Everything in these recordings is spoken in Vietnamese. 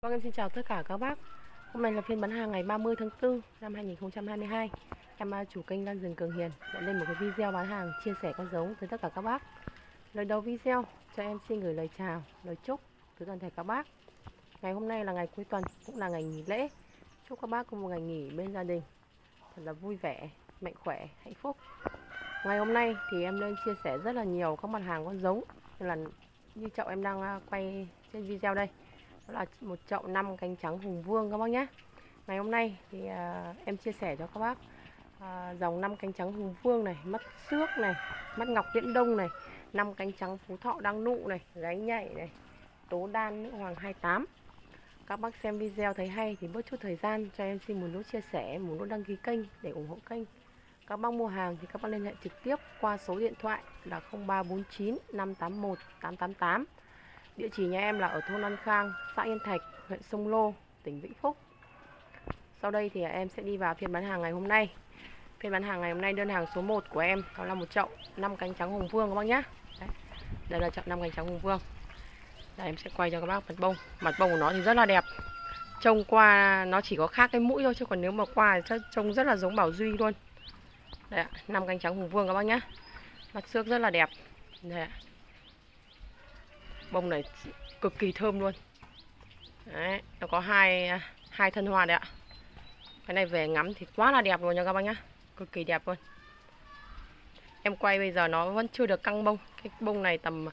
Vâng, em xin chào tất cả các bác. Hôm nay là phiên bán hàng ngày 30 tháng 4 năm 2022. Em chủ kênh Lan Rừng Cường Hiền đã lên một cái video bán hàng chia sẻ con giống tới tất cả các bác. Lời đầu video cho em xin gửi lời chào, lời chúc tới toàn thể các bác. Ngày hôm nay là ngày cuối tuần, cũng là ngày nghỉ lễ. Chúc các bác có một ngày nghỉ bên gia đình thật là vui vẻ, mạnh khỏe, hạnh phúc. Ngày hôm nay thì em lên chia sẻ rất là nhiều các mặt hàng con giống, như chậu em đang quay trên video đây. Đó là một chậu 5 cánh trắng Hùng Vương các bác nhé. Ngày hôm nay thì em chia sẻ cho các bác dòng 5 cánh trắng Hùng Vương này, mắt xước này, mắt ngọc Viễn Đông này, 5 cánh trắng Phú Thọ đang nụ này, gáy nhạy này, tố đan nữ hoàng 28. Các bác xem video thấy hay thì bớt chút thời gian cho em xin một nút chia sẻ, một nút đăng ký kênh để ủng hộ kênh. Các bác mua hàng thì các bác liên hệ trực tiếp qua số điện thoại là 0349 581 888. Địa chỉ nhà em là ở thôn An Khang, xã Yên Thạch, huyện Sông Lô, tỉnh Vĩnh Phúc. Sau đây thì em sẽ đi vào phiên bán hàng ngày hôm nay. Phiên bán hàng ngày hôm nay đơn hàng số 1 của em đó là một chậu 5 cánh trắng Hùng Vương các bác nhé. Đây là chậu 5 cánh trắng Hùng Vương. Đây em sẽ quay cho các bác mặt bông. Mặt bông của nó thì rất là đẹp. Trông qua nó chỉ có khác cái mũi thôi, chứ còn nếu mà qua thì trông rất là giống Bảo Duy luôn. Đây ạ, 5 cánh trắng Hùng Vương các bác nhé. Mặt xước rất là đẹp. Đây ạ. Bông này cực kỳ thơm luôn. Đấy, nó có hai thân hoa đấy ạ. Cái này về ngắm thì quá là đẹp luôn nha các bác nhá. Cực kỳ đẹp luôn. Em quay bây giờ nó vẫn chưa được căng bông. Cái bông này tầm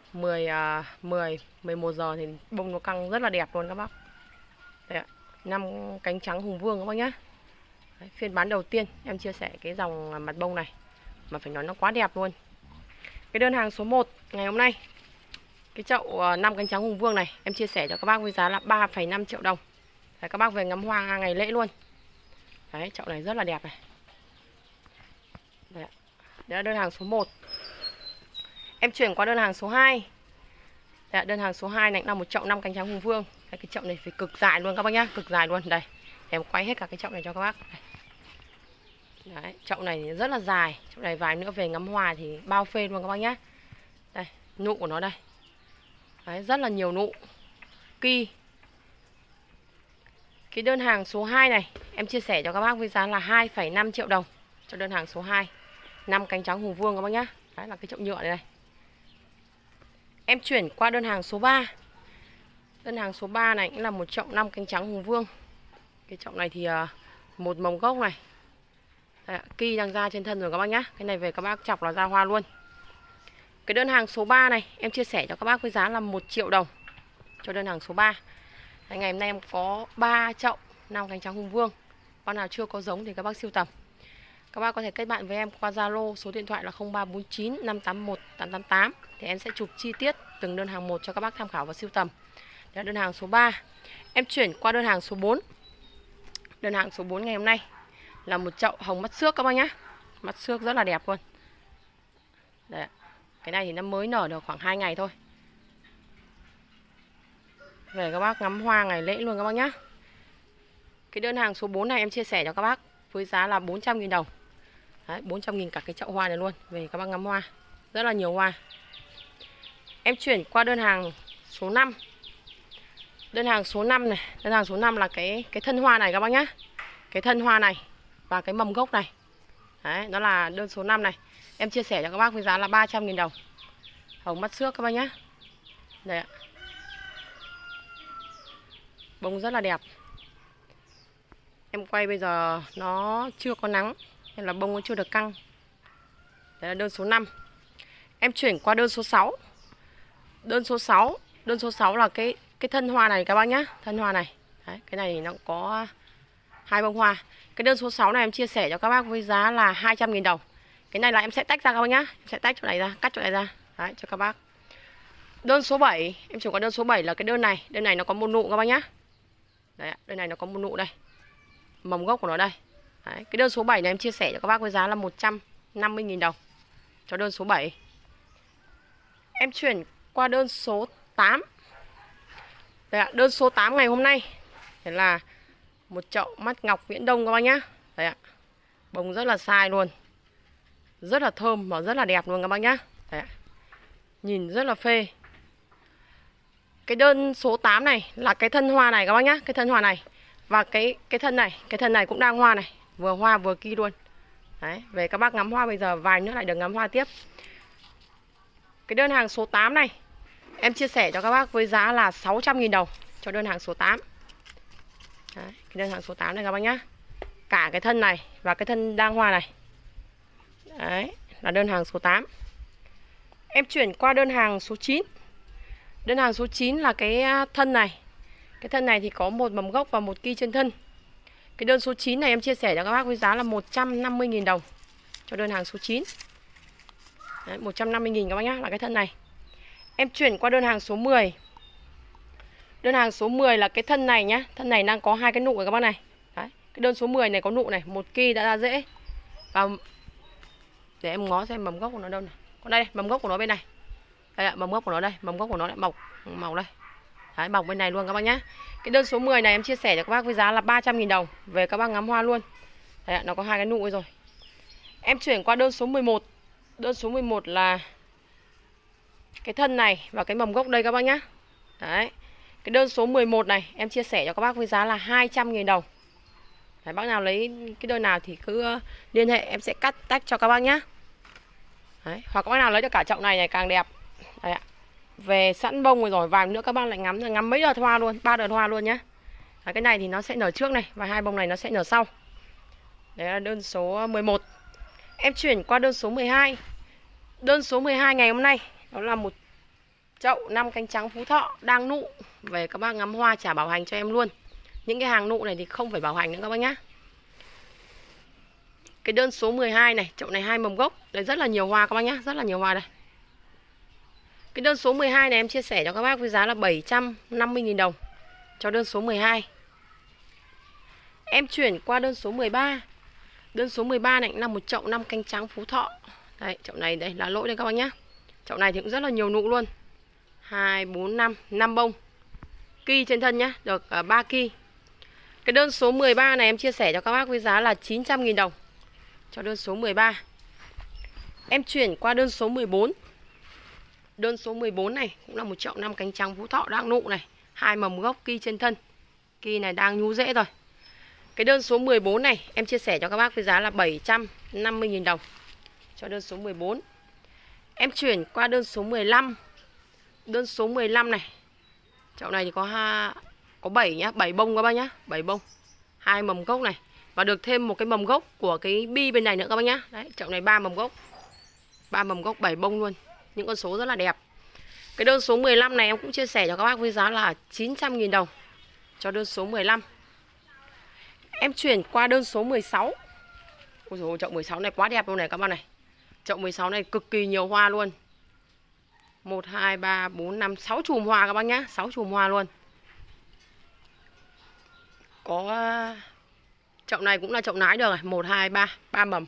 11 giờ thì bông nó căng rất là đẹp luôn các bác. Đây ạ, 5 cánh trắng Hùng Vương các bác nhá. Đấy, phiên bán đầu tiên em chia sẻ cái dòng mặt bông này mà phải nói nó quá đẹp luôn. Cái đơn hàng số 1 ngày hôm nay, cái chậu 5 cánh trắng Hùng Vương này em chia sẻ cho các bác với giá là 3,5 triệu đồng. Đấy, các bác về ngắm hoa ngày lễ luôn. Đấy, chậu này rất là đẹp này. Đấy là đơn hàng số 1. Em chuyển qua đơn hàng số 2. Đấy, đơn hàng số 2 này cũng là một chậu 5 cánh trắng Hùng Vương. Đấy, cái chậu này phải cực dài luôn các bác nhá, cực dài luôn. Đây, em quay hết cả cái chậu này cho các bác. Đây. Đấy, chậu này rất là dài. Chậu này vài nữa về ngắm hoa thì bao phê luôn các bác nhá. Đây, nụ của nó đây. Đấy, rất là nhiều nụ. Kỳ. Cái đơn hàng số 2 này em chia sẻ cho các bác với giá là 2,5 triệu đồng cho đơn hàng số 2. 5 cánh trắng Hùng Vương các bác nhá. Đấy là cái chậu nhựa này này. Em chuyển qua đơn hàng số 3. Đơn hàng số 3 này cũng là một chậu 5 cánh trắng Hùng Vương. Cái chậu này thì một mồng gốc này. Đấy, kỳ đang ra trên thân rồi các bác nhá. Cái này về các bác chọc là ra hoa luôn. Cái đơn hàng số 3 này em chia sẻ cho các bác với giá là 1 triệu đồng cho đơn hàng số 3. Đấy, ngày hôm nay em có 3 chậu 5 cánh trắng Hùng Vương. Con nào chưa có giống thì các bác sưu tầm. Các bác có thể kết bạn với em qua Zalo, số điện thoại là 0349 581 888 thì em sẽ chụp chi tiết từng đơn hàng một cho các bác tham khảo và sưu tầm. Đó là đơn hàng số 3. Em chuyển qua đơn hàng số 4. Đơn hàng số 4 ngày hôm nay là một chậu hồng mắt xước các bác nhá. Mắt xước rất là đẹp luôn. Đấy. Cái này thì nó mới nở được khoảng 2 ngày thôi. Về các bác ngắm hoa ngày lễ luôn các bác nhá. Cái đơn hàng số 4 này em chia sẻ cho các bác với giá là 400.000 đồng. Đấy, 400.000 cả cái chậu hoa này luôn. Về các bác ngắm hoa. Rất là nhiều hoa. Em chuyển qua đơn hàng số 5. Đơn hàng số 5 này. Đơn hàng số 5 là cái thân hoa này các bác nhá. Cái thân hoa này và cái mầm gốc này. Đấy, đó là đơn số 5 này. Em chia sẻ cho các bác với giá là 300.000 đồng. Hồng mắt xước các bác nhá. Đây ạ. Bông rất là đẹp. Em quay bây giờ nó chưa có nắng nên là bông nó chưa được căng. Đấy là đơn số 5. Em chuyển qua đơn số 6. Đơn số 6 là cái thân hoa này các bác nhá. Thân hoa này. Đấy, cái này nó có 2 bông hoa. Cái đơn số 6 này em chia sẻ cho các bác với giá là 200.000 đồng. Cái này là em sẽ tách ra các bác nhá. Em sẽ tách chỗ này ra, cắt chỗ này ra. Đấy, cho các bác. Đơn số 7, em chuyển qua đơn số 7 là cái đơn này. Đơn này nó có một nụ các bác nhá. Đấy, đơn này nó có một nụ đây. Mầm gốc của nó đây. Đấy, cái đơn số 7 này em chia sẻ cho các bác với giá là 150.000 đồng cho đơn số 7. Em chuyển qua đơn số 8. Đây ạ, đơn số 8 ngày hôm nay đây là một chậu mắt ngọc Viễn Đông các bác nhá. Đây ạ. Bông rất là sai luôn. Rất là thơm và rất là đẹp luôn các bác nhá. Đấy ạ. Nhìn rất là phê. Cái đơn số 8 này là cái thân hoa này các bác nhá, cái thân hoa này. Và cái thân này cũng đang hoa này, vừa hoa vừa ki luôn. Đấy, về các bác ngắm hoa bây giờ vài nữa lại được ngắm hoa tiếp. Cái đơn hàng số 8 này em chia sẻ cho các bác với giá là 600.000 đồng cho đơn hàng số 8. Đấy, cái đơn hàng số 8 này các bác nhá. Cả cái thân này và cái thân đang hoa này. Đấy, là đơn hàng số 8. Em chuyển qua đơn hàng số 9. Đơn hàng số 9 là cái thân này. Cái thân này thì có một mầm gốc và một ki trên thân. Cái đơn số 9 này em chia sẻ cho các bác với giá là 150.000 đồng cho đơn hàng số 9. Đấy, 150.000 các bác nhá, là cái thân này. Em chuyển qua đơn hàng số 10. Đơn hàng số 10 là cái thân này nhá. Thân này đang có hai cái nụ rồi các bác này. Đấy, cái đơn số 10 này có nụ này, một ki đã ra rễ. Và để em ngó xem mầm gốc của nó đâu này. Còn đây, mầm gốc của nó bên này. Đây ạ, mầm gốc của nó đây, mầm gốc của nó lại mọc màu đây. Đấy, mọc bên này luôn các bác nhá. Cái đơn số 10 này em chia sẻ cho các bác với giá là 300.000 đồng. Về các bác ngắm hoa luôn. Đấy ạ, nó có hai cái nụ rồi. Em chuyển qua đơn số 11. Đơn số 11 là cái thân này và cái mầm gốc đây các bác nhá. Đấy. Cái đơn số 11 này em chia sẻ cho các bác với giá là 200.000 đồng. Đấy, bác nào lấy cái đơn nào thì cứ liên hệ, em sẽ cắt tách cho các bác nhá. Đấy, hoặc các bác nào lấy được cả chậu này này càng đẹp. Đấy ạ. Về sẵn bông rồi vài nữa các bác lại ngắm mấy đợt hoa luôn, 3 đợt hoa luôn nhá. Đấy, cái này thì nó sẽ nở trước này và hai bông này nó sẽ nở sau. Đấy là đơn số 11. Em chuyển qua đơn số 12. Đơn số 12 ngày hôm nay đó là một chậu 5 cánh trắng Phú Thọ đang nụ. Về các bác ngắm hoa trả bảo hành cho em luôn. Những cái hàng nụ này thì không phải bảo hành nữa các bác nhá. Cái đơn số 12 này, chậu này hai mầm gốc. Đấy, rất là nhiều hoa các bác nhá, rất là nhiều hoa đây. Cái đơn số 12 này em chia sẻ cho các bác với giá là 750.000 đồng cho đơn số 12. Em chuyển qua đơn số 13. Đơn số 13 này cũng là một chậu 5 cánh trắng Phú Thọ. Đây, chậu này đây là lỗi đây các bác nhá. Chậu này thì cũng rất là nhiều nụ luôn. 2, 4, 5 bông. Ki trên thân nhá, được 3 ki. Cái đơn số 13 này em chia sẻ cho các bác với giá là 900.000 đồng cho đơn số 13. Em chuyển qua đơn số 14. Đơn số 14 này cũng là một chậu 5 cánh trắng Phú Thọ đang nụ này, hai mầm gốc ki trên thân. Ki này đang nhú rễ rồi. Cái đơn số 14 này em chia sẻ cho các bác với giá là 750.000 đồng cho đơn số 14. Em chuyển qua đơn số 15. Đơn số 15 này. Chậu này thì có 7 nhá, 7 bông các bác nhá, 7 bông. Hai mầm gốc này và được thêm một cái mầm gốc của cái bi bên này nữa các bác nhá. Đấy, chậu này 3 mầm gốc. 3 mầm gốc 7 bông luôn. Những con số rất là đẹp. Cái đơn số 15 này em cũng chia sẻ cho các bác với giá là 900.000 đồng cho đơn số 15. Em chuyển qua đơn số 16. Ôi dồi, chậu 16 này quá đẹp luôn này các bác này. Chậu 16 này cực kỳ nhiều hoa luôn. 1, 2, 3, 4, 5, 6 chùm hoa các bác nhá, 6 chùm hoa luôn. Có chậu này cũng là chậu nái được rồi, 1, 2, 3 mầm.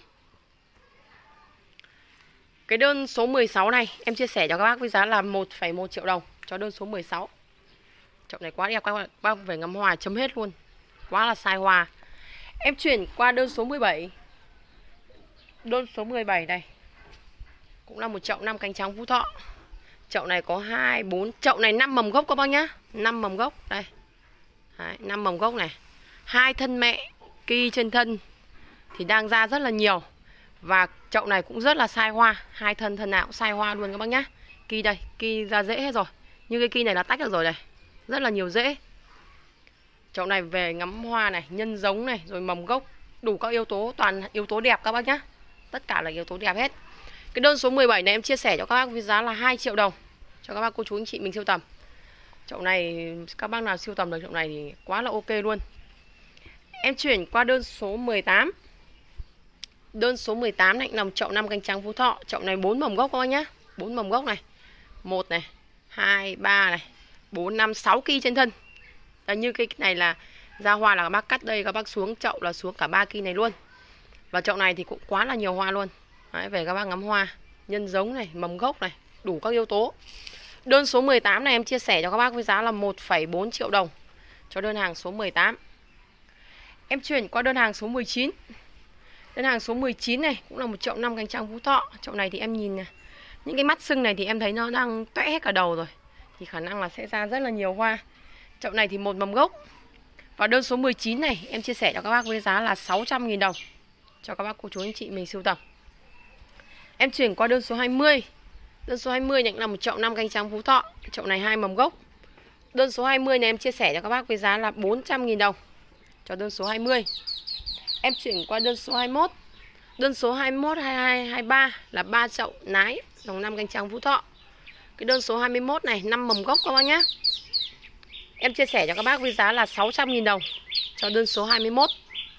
Cái đơn số 16 này em chia sẻ cho các bác với giá là 1,1 triệu đồng cho đơn số 16. Chậu này quá đẹp các bác về ngắm hoa chấm hết luôn. Quá là sai hoa. Em chuyển qua đơn số 17. Đơn số 17 này cũng là một chậu 5 cánh trắng Phú Thọ. Chậu này có 2, 4, chậu này 5 mầm gốc các bác nhá. 5 mầm gốc, đây. Đấy, 5 mầm gốc này. 2 thân mẹ, ki trên thân thì đang ra rất là nhiều. Và chậu này cũng rất là sai hoa. 2 thân nào cũng sai hoa luôn các bác nhá. Ki đây, ki ra rễ hết rồi. Như cái ki này là tách được rồi này. Rất là nhiều rễ. Chậu này về ngắm hoa này, nhân giống này, rồi mầm gốc, đủ các yếu tố, toàn yếu tố đẹp các bác nhá. Tất cả là yếu tố đẹp hết. Cái đơn số 17 này em chia sẻ cho các bác với giá là 2 triệu đồng cho các bác cô chú anh chị mình sưu tầm. Chậu này các bác nào sưu tầm được chậu này thì quá là ok luôn. Em chuyển qua đơn số 18. Đơn số 18 này là chậu 5 cánh trắng Phú Thọ. Chậu này 4 mầm gốc các bác nhá. 4 mầm gốc này. 1 này, 2, 3 này, 4, 5, 6 ki trên thân. Đấy, như cái này là ra hoa là các bác cắt đây, các bác xuống chậu là xuống cả 3 ki này luôn. Và chậu này thì cũng quá là nhiều hoa luôn. Đấy, về các bác ngắm hoa, nhân giống này, mầm gốc này, đủ các yếu tố. Đơn số 18 này em chia sẻ cho các bác với giá là 1,4 triệu đồng cho đơn hàng số 18. Em chuyển qua đơn hàng số 19. Đơn hàng số 19 này cũng là một chậu 5 cánh trắng Phú Thọ. Chậu này thì em nhìn này, những cái mắt sưng này thì em thấy nó đang toẽ hết cả đầu rồi. thì khả năng là sẽ ra rất là nhiều hoa. Chậu này thì 1 mầm gốc. Và đơn số 19 này em chia sẻ cho các bác với giá là 600.000 đồng cho các bác cô chú anh chị mình sưu tầm. Em chuyển qua đơn số 20. Đơn số 20 này cũng là một chậu 5 cánh trắng Phú Thọ. Chậu này 2 mầm gốc. Đơn số 20 này em chia sẻ cho các bác với giá là 400.000 đồng cho đơn số 20. Em chuyển qua đơn số 21. Đơn số 21, 22, 23 là 3 chậu nái dòng 5 cánh trắng Phú Thọ. Cái đơn số 21 này 5 mầm gốc các bác nhé. Em chia sẻ cho các bác với giá là 600.000 đồng cho đơn số 21.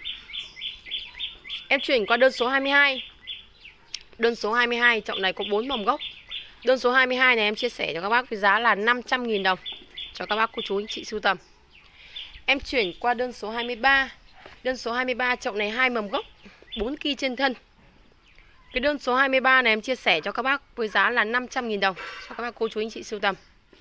Em chuyển qua đơn số 22. Đơn số 22 chậu này có 4 mầm gốc. Đơn số 22 này em chia sẻ cho các bác với giá là 500.000 đồng cho các bác cô chú anh chị sưu tầm. Em chuyển qua đơn số 23. Đơn số 23 chậu này 2 mầm gốc, 4 ki trên thân. Cái đơn số 23 này em chia sẻ cho các bác với giá là 500.000 đồng cho các bác cô chú anh chị sưu tầm.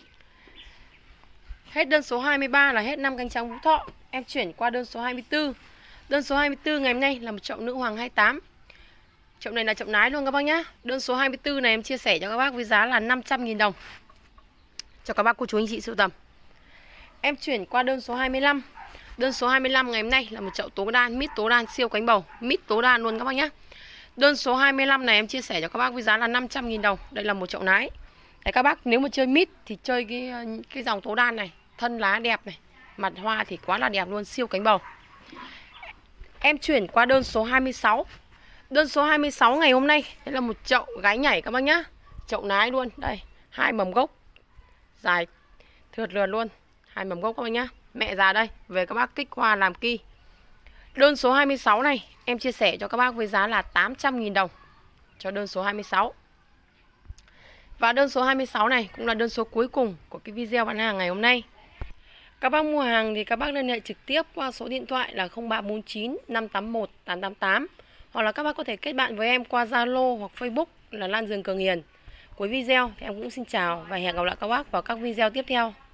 Hết đơn số 23 là hết 5 cánh trắng Phú Thọ. Em chuyển qua đơn số 24. Đơn số 24 ngày hôm nay là một chậu nữ hoàng 28. Chậu này là chậu nái luôn các bác nhé. Đơn số 24 này em chia sẻ cho các bác với giá là 500.000 đồng cho các bác cô chú anh chị sưu tầm. Em chuyển qua đơn số 25. Đơn số 25 ngày hôm nay là một chậu tố đan, mít tố đan siêu cánh bầu, mít tố đan luôn các bác nhé. Đơn số 25 này em chia sẻ cho các bác với giá là 500.000 đồng. Đây là một chậu nái. Đấy, các bác nếu mà chơi mít thì chơi cái dòng tố đan này, thân lá đẹp này, mặt hoa thì quá là đẹp luôn, siêu cánh bầu. Em chuyển qua đơn số 26. Đơn số 26 ngày hôm nay đây là một chậu gái nhảy các bác nhá. Chậu nái luôn, đây, 2 mầm gốc dài thượt lượt luôn, 2 mầm gốc các bác nhá. Mẹ già đây, về các bác kích hoa làm ki. Đơn số 26 này em chia sẻ cho các bác với giá là 800.000 đồng cho đơn số 26. Và đơn số 26 này cũng là đơn số cuối cùng của cái video bán hàng ngày hôm nay. Các bác mua hàng thì các bác liên hệ trực tiếp qua số điện thoại là 0349 581 888. Hoặc là các bác có thể kết bạn với em qua Zalo hoặc Facebook là Lan Rừng Cường Hiền. Cuối video thì em cũng xin chào và hẹn gặp lại các bác vào các video tiếp theo.